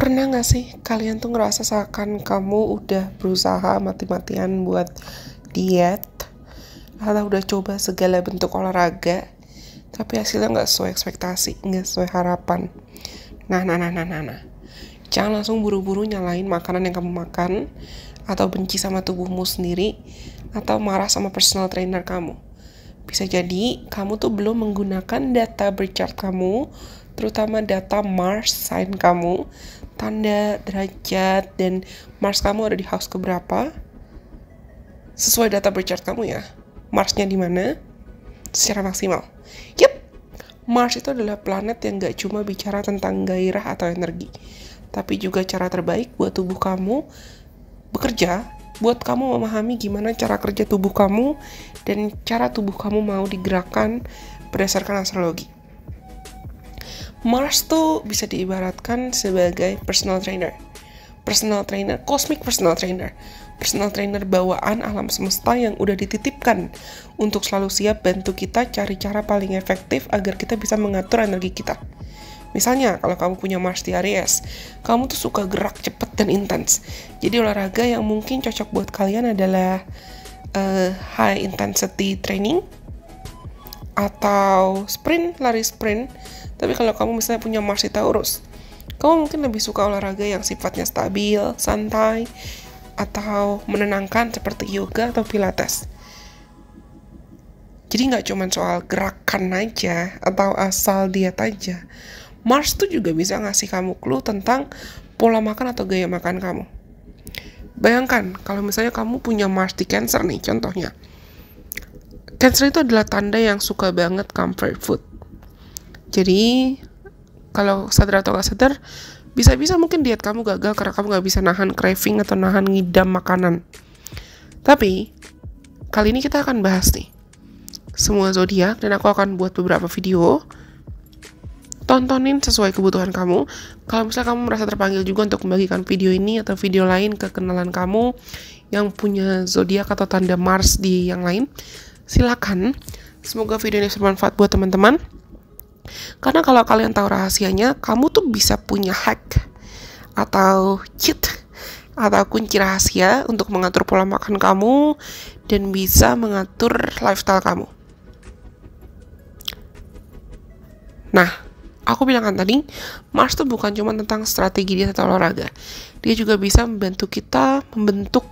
Pernah gak sih kalian tuh ngerasa seakan kamu udah berusaha mati-matian buat diet atau udah coba segala bentuk olahraga tapi hasilnya gak sesuai ekspektasi, gak sesuai harapan. Nah. Jangan langsung buru-buru nyalain makanan yang kamu makan, atau benci sama tubuhmu sendiri, atau marah sama personal trainer kamu. Bisa jadi kamu tuh belum menggunakan data birth chart kamu, terutama data Mars sign kamu, tanda, derajat, dan Mars kamu ada di house keberapa. Sesuai data birth chart kamu ya, Marsnya di mana secara maksimal. Mars itu adalah planet yang gak cuma bicara tentang gairah atau energi, tapi juga cara terbaik buat tubuh kamu bekerja, buat kamu memahami gimana cara kerja tubuh kamu dan cara tubuh kamu mau digerakkan berdasarkan astrologi. Mars tuh bisa diibaratkan sebagai personal trainer, cosmic personal trainer bawaan alam semesta yang udah dititipkan untuk selalu siap bantu kita cari cara paling efektif agar kita bisa mengatur energi kita. Misalnya, kalau kamu punya Mars di Aries, kamu tuh suka gerak cepat dan intens. Jadi olahraga yang mungkin cocok buat kalian adalah high intensity training atau lari sprint. Tapi kalau kamu misalnya punya Mars di Taurus, kamu mungkin lebih suka olahraga yang sifatnya stabil, santai, atau menenangkan seperti yoga atau pilates. Jadi gak cuma soal gerakan aja atau asal diet aja. Mars tuh juga bisa ngasih kamu clue tentang pola makan atau gaya makan kamu. Bayangkan kalau misalnya kamu punya Mars di Cancer nih, contohnya. Cancer itu adalah tanda yang suka banget comfort food. Jadi kalau sadar atau gak sadar, bisa-bisa mungkin diet kamu gagal karena kamu gak bisa nahan craving atau nahan ngidam makanan. Tapi kali ini kita akan bahas nih semua zodiak, dan aku akan buat beberapa video. Tontonin sesuai kebutuhan kamu. Kalau misalnya kamu merasa terpanggil juga untuk membagikan video ini atau video lain ke kenalan kamu yang punya zodiak atau tanda Mars di yang lain, silakan. Semoga video ini bermanfaat buat teman-teman. Karena kalau kalian tahu rahasianya, kamu tuh bisa punya hack atau cheat atau kunci rahasia untuk mengatur pola makan kamu dan bisa mengatur lifestyle kamu. Nah, aku bilang kan tadi, Mars tuh bukan cuma tentang strategi diet atau olahraga. Dia juga bisa membantu kita membentuk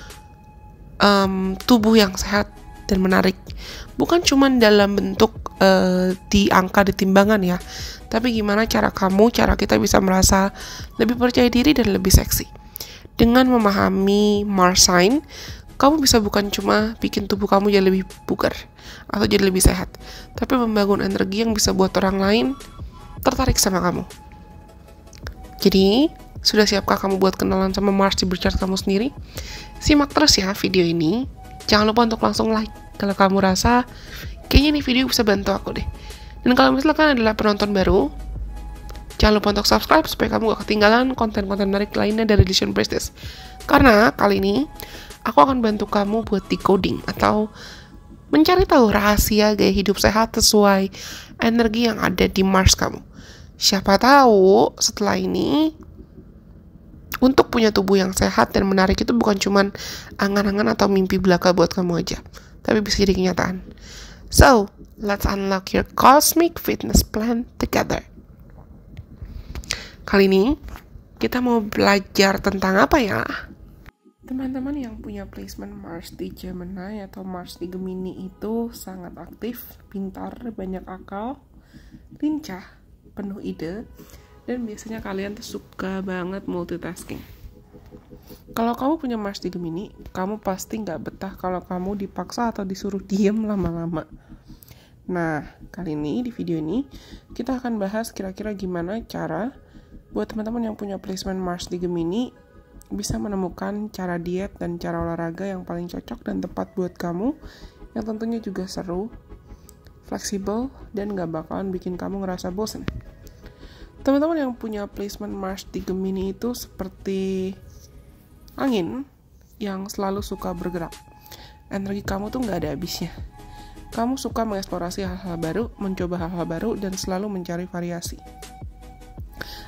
tubuh yang sehat dan menarik. Bukan cuma dalam bentuk di angka di timbangan ya, tapi gimana cara kita bisa merasa lebih percaya diri dan lebih seksi. Dengan memahami Mars sign, kamu bisa bukan cuma bikin tubuh kamu jadi lebih bugar atau jadi lebih sehat, tapi membangun energi yang bisa buat orang lain tertarik sama kamu. Jadi, sudah siapkah kamu buat kenalan sama Mars di birth chart kamu sendiri? Simak terus ya video ini. Jangan lupa untuk langsung like kalau kamu rasa kayaknya nih video bisa bantu aku deh. Dan kalau misalkan adalah penonton baru, jangan lupa untuk subscribe supaya kamu gak ketinggalan konten-konten menarik lainnya dari Illusion Priestess. Karena kali ini aku akan bantu kamu buat decoding atau mencari tahu rahasia gaya hidup sehat sesuai energi yang ada di Mars kamu. Siapa tahu setelah ini untuk punya tubuh yang sehat dan menarik itu bukan cuman angan-angan atau mimpi belaka buat kamu aja, tapi bisa jadi kenyataan. So, let's unlock your cosmic fitness plan together. Kali ini kita mau belajar tentang apa ya? Teman-teman yang punya placement Mars di Gemini atau Mars di Gemini itu sangat aktif, pintar, banyak akal, lincah, penuh ide, dan biasanya kalian tuh suka banget multitasking. Kalau kamu punya Mars di Gemini, kamu pasti nggak betah kalau kamu dipaksa atau disuruh diem lama-lama. Nah, kali ini di video ini kita akan bahas kira-kira gimana cara buat teman-teman yang punya placement Mars di Gemini bisa menemukan cara diet dan cara olahraga yang paling cocok dan tepat buat kamu, yang tentunya juga seru, fleksibel, dan nggak bakalan bikin kamu ngerasa bosan. Teman-teman yang punya placement Mars di Gemini itu seperti angin yang selalu suka bergerak. Energi kamu tuh nggak ada habisnya. Kamu suka mengeksplorasi hal-hal baru, mencoba hal-hal baru, dan selalu mencari variasi.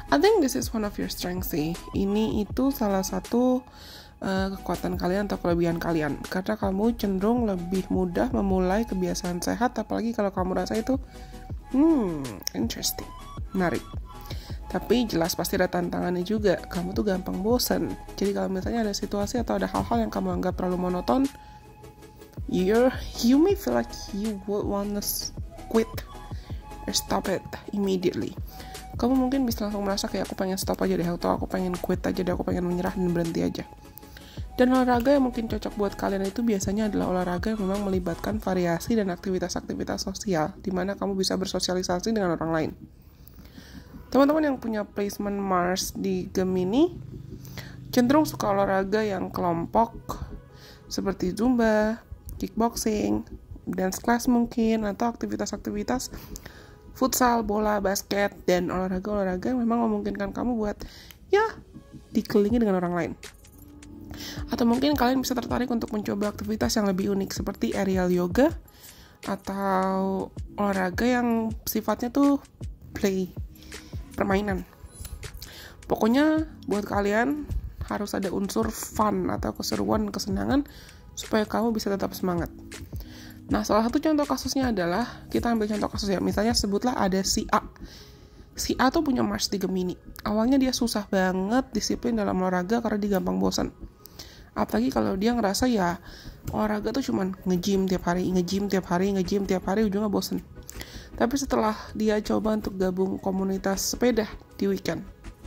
I think this is one of your strengths sih. Ini itu salah satu kekuatan kalian atau kelebihan kalian, karena kamu cenderung lebih mudah memulai kebiasaan sehat, apalagi kalau kamu rasa itu interesting, menarik. Tapi jelas pasti ada tantangannya juga. Kamu tuh gampang bosan. Jadi kalau misalnya ada situasi atau ada hal-hal yang kamu anggap terlalu monoton, you may feel like you would wanna quit or stop it immediately. Kamu mungkin bisa langsung merasa kayak aku pengen stop aja deh, atau aku pengen quit aja deh, aku pengen menyerah dan berhenti aja. Dan olahraga yang mungkin cocok buat kalian itu biasanya adalah olahraga yang memang melibatkan variasi dan aktivitas-aktivitas sosial, di mana kamu bisa bersosialisasi dengan orang lain. Teman-teman yang punya placement Mars di Gemini cenderung suka olahraga yang kelompok, seperti Zumba, kickboxing, dance class mungkin, atau aktivitas-aktivitas futsal, bola, basket, dan olahraga-olahraga yang memang memungkinkan kamu buat dikelilingi dengan orang lain. Atau mungkin kalian bisa tertarik untuk mencoba aktivitas yang lebih unik seperti aerial yoga atau olahraga yang sifatnya tuh permainan. Pokoknya buat kalian harus ada unsur fun atau keseruan, kesenangan supaya kamu bisa tetap semangat. Nah, salah satu contoh kasusnya adalah, kita ambil contoh kasus ya, misalnya sebutlah ada si A. Si A tuh punya Mars di Gemini. Awalnya dia susah banget disiplin dalam olahraga karena dia gampang bosan. Apalagi kalau dia ngerasa ya olahraga tuh cuman nge-gym tiap hari, ujungnya bosen. Tapi setelah dia coba untuk gabung komunitas sepeda di weekend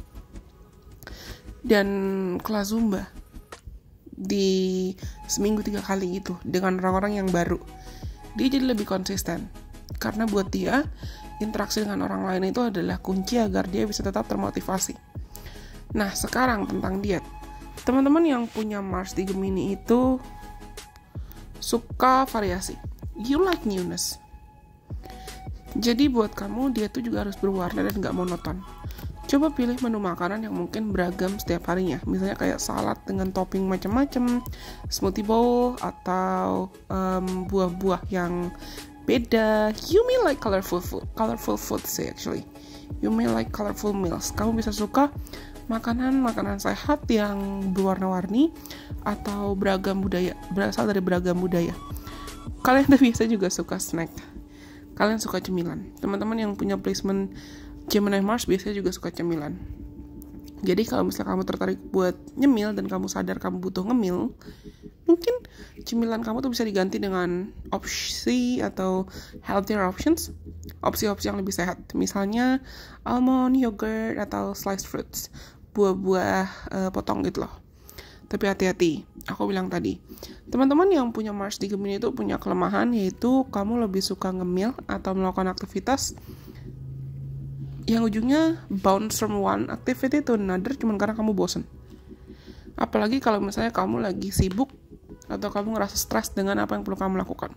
dan kelas Zumba di seminggu 3 kali itu dengan orang-orang yang baru, dia jadi lebih konsisten. Karena buat dia, interaksi dengan orang lain itu adalah kunci agar dia bisa tetap termotivasi. Nah, sekarang tentang diet. Teman-teman yang punya Mars di Gemini itu suka variasi. You like newness. Jadi buat kamu, dia tuh juga harus berwarna dan gak monoton. Coba pilih menu makanan yang mungkin beragam setiap harinya. Misalnya kayak salad dengan topping macam-macam, smoothie bowl, atau buah-buah yang beda. You may like colorful food sih actually. You may like colorful meals. Kamu bisa suka makanan sehat yang berwarna-warni atau berasal dari beragam budaya. Kalian tuh biasa juga suka snack. Kalian suka cemilan. Teman-teman yang punya placement Gemini Mars biasanya juga suka cemilan. Jadi kalau misalnya kamu tertarik buat nyemil dan kamu sadar kamu butuh ngemil, mungkin cemilan kamu tuh bisa diganti dengan opsi atau healthier options, opsi-opsi yang lebih sehat. Misalnya almond, yogurt, atau sliced fruits, buah-buah potong gitu loh. Tapi hati-hati, aku bilang tadi, teman-teman yang punya Mars di Gemini itu punya kelemahan, yaitu kamu lebih suka ngemil atau melakukan aktivitas yang ujungnya bounce from one activity to another cuman karena kamu bosen. Apalagi kalau misalnya kamu lagi sibuk atau kamu ngerasa stres dengan apa yang perlu kamu lakukan.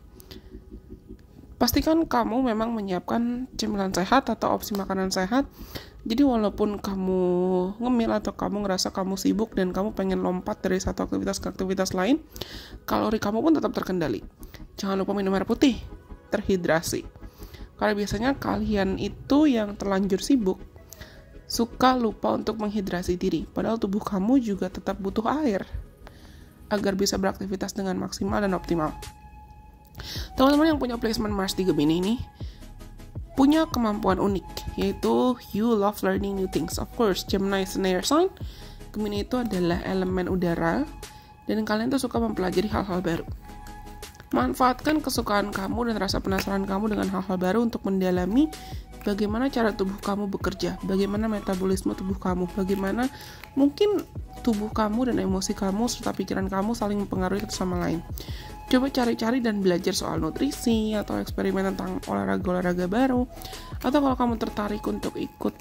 Pastikan kamu memang menyiapkan cemilan sehat atau opsi makanan sehat. Jadi walaupun kamu ngemil atau kamu ngerasa kamu sibuk dan kamu pengen lompat dari satu aktivitas ke aktivitas lain, kalori kamu pun tetap terkendali. Jangan lupa minum air putih, terhidrasi. Karena biasanya kalian itu yang terlanjur sibuk suka lupa untuk menghidrasi diri, padahal tubuh kamu juga tetap butuh air agar bisa beraktivitas dengan maksimal dan optimal. Teman-teman yang punya placement Mars di Gemini ini punya kemampuan unik, yaitu you love learning new things. Of course, Gemini is an air sign. Gemini itu adalah elemen udara, dan kalian tuh suka mempelajari hal-hal baru. Manfaatkan kesukaan kamu dan rasa penasaran kamu dengan hal-hal baru untuk mendalami bagaimana cara tubuh kamu bekerja, bagaimana metabolisme tubuh kamu, bagaimana mungkin tubuh kamu dan emosi kamu serta pikiran kamu saling mempengaruhi satu sama lain. Coba cari-cari dan belajar soal nutrisi atau eksperimen tentang olahraga-olahraga baru. Atau kalau kamu tertarik untuk ikut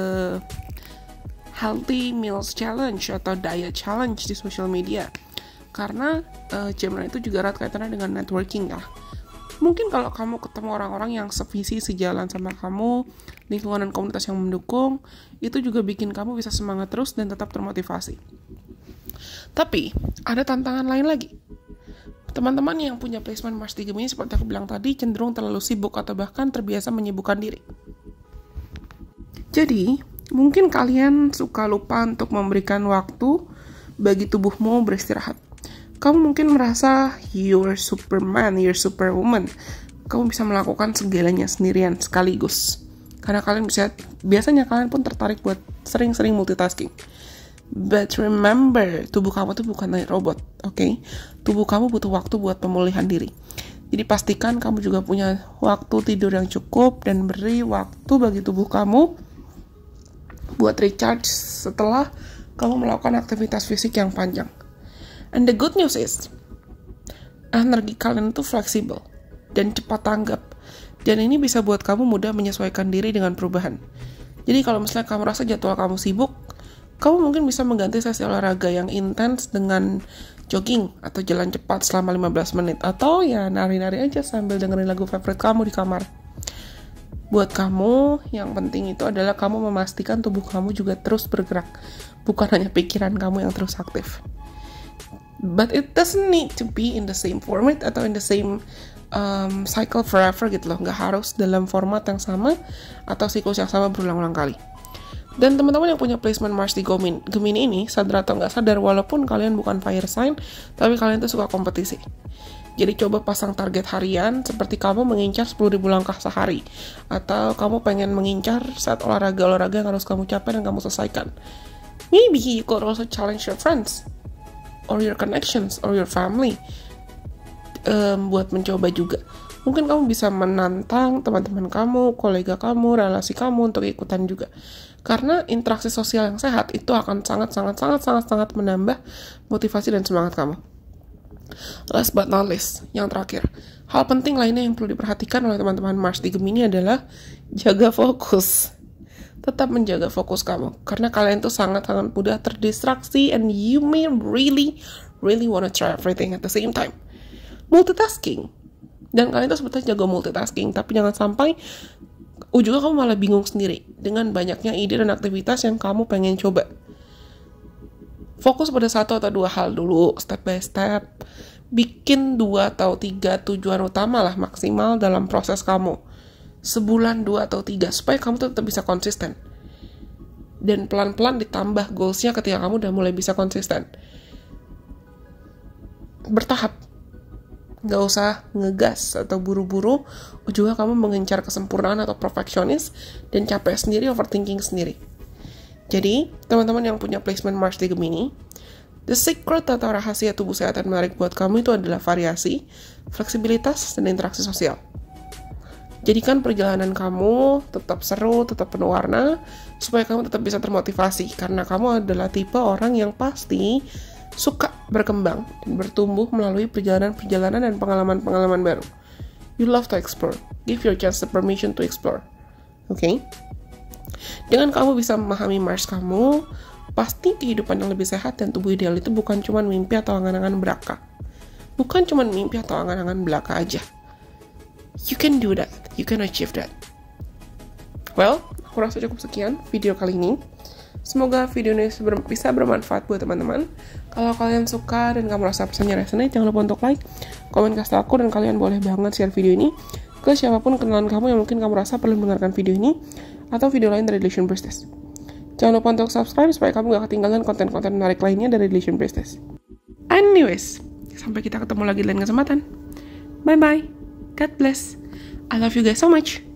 Healthy Meals Challenge atau Diet Challenge di social media. Karena Gemini itu juga erat kaitannya dengan networking ya. Mungkin kalau kamu ketemu orang-orang yang sevisi, sejalan sama kamu, lingkungan dan komunitas yang mendukung, itu juga bikin kamu bisa semangat terus dan tetap termotivasi. Tapi, ada tantangan lain lagi. Teman-teman yang punya placement Mars di Gemini seperti aku bilang tadi cenderung terlalu sibuk atau bahkan terbiasa menyibukkan diri. Jadi, Mungkin kalian suka lupa untuk memberikan waktu bagi tubuhmu beristirahat. Kamu mungkin merasa you're Superman, you're Superwoman. Kamu bisa melakukan segalanya sendirian sekaligus. Karena biasanya kalian pun tertarik buat sering-sering multitasking. But remember, tubuh kamu tuh bukan robot, oke? Tubuh kamu butuh waktu buat pemulihan diri. Jadi pastikan kamu juga punya waktu tidur yang cukup dan beri waktu bagi tubuh kamu buat recharge setelah kamu melakukan aktivitas fisik yang panjang. And the good news is, energi kalian itu fleksibel dan cepat tanggap. Dan ini bisa buat kamu mudah menyesuaikan diri dengan perubahan. Jadi kalau misalnya kamu rasa jadwal kamu sibuk, kamu mungkin bisa mengganti sesi olahraga yang intens dengan jogging atau jalan cepat selama 15 menit. Atau ya nari-nari aja sambil dengerin lagu favorit kamu di kamar. Buat kamu, yang penting itu adalah kamu memastikan tubuh kamu juga terus bergerak. Bukan hanya pikiran kamu yang terus aktif. But it doesn't need to be in the same format atau in the same cycle forever gitu loh. Nggak harus dalam format yang sama atau siklus yang sama berulang-ulang kali. Dan teman-teman yang punya placement Mars di Gemini ini, sadar atau nggak sadar, walaupun kalian bukan fire sign, tapi kalian tuh suka kompetisi. Jadi coba pasang target harian seperti kamu mengincar 10.000 langkah sehari. Atau kamu pengen mengincar saat olahraga yang harus kamu capai dan kamu selesaikan. Maybe you could also challenge your friends, or your connections, or your family, buat mencoba juga. Mungkin kamu bisa menantang teman-teman kamu, kolega kamu, relasi kamu untuk ikutan juga. Karena interaksi sosial yang sehat itu akan sangat menambah motivasi dan semangat kamu. Last but not least, yang terakhir, hal penting lainnya yang perlu diperhatikan oleh teman-teman Mars di Gemini adalah jaga fokus. Tetap menjaga fokus kamu, karena kalian tuh sangat mudah terdistraksi and you may really wanna try everything at the same time. Multitasking. Dan kalian tuh sebetulnya jago multitasking, tapi jangan sampai ujungnya kamu malah bingung sendiri dengan banyaknya ide dan aktivitas yang kamu pengen coba. Fokus pada 1 atau 2 hal dulu, step by step. Bikin 2 atau 3 tujuan utama lah maksimal dalam proses kamu. Sebulan 2 atau 3, supaya kamu tetap bisa konsisten. Dan pelan-pelan ditambah goals-nya ketika kamu udah mulai bisa konsisten. Bertahap. Gak usah ngegas atau buru-buru, ujungnya kamu mengincar kesempurnaan atau perfeksionis, dan capek sendiri, overthinking sendiri. Jadi, teman-teman yang punya placement Mars di Gemini, the secret atau rahasia tubuh sehat dan menarik buat kamu itu adalah variasi, fleksibilitas, dan interaksi sosial. Jadikan perjalanan kamu tetap seru, tetap penuh warna, supaya kamu tetap bisa termotivasi, karena kamu adalah tipe orang yang pasti suka berkembang dan bertumbuh melalui perjalanan dan pengalaman-pengalaman baru. You love to explore. Give your chance the permission to explore. Okay? Dengan kamu bisa memahami Mars kamu, pasti kehidupan yang lebih sehat dan tubuh ideal itu bukan cuma mimpi atau angan-angan belaka. Bukan cuma mimpi atau angan-angan belaka aja. You can do that. You can achieve that. Well, aku rasa cukup sekian video kali ini. Semoga video ini bisa bermanfaat buat teman-teman. Kalau kalian suka dan kamu rasa pesannya resonate, jangan lupa untuk like, komen kasih aku, dan kalian boleh banget share video ini ke siapapun kenalan kamu yang mungkin kamu rasa perlu mendengarkan video ini atau video lain dari Relation Priestess. Jangan lupa untuk subscribe supaya kamu gak ketinggalan konten-konten menarik lainnya dari Relation Priestess. Anyways, sampai kita ketemu lagi di lain kesempatan. Bye-bye. God bless. I love you guys so much.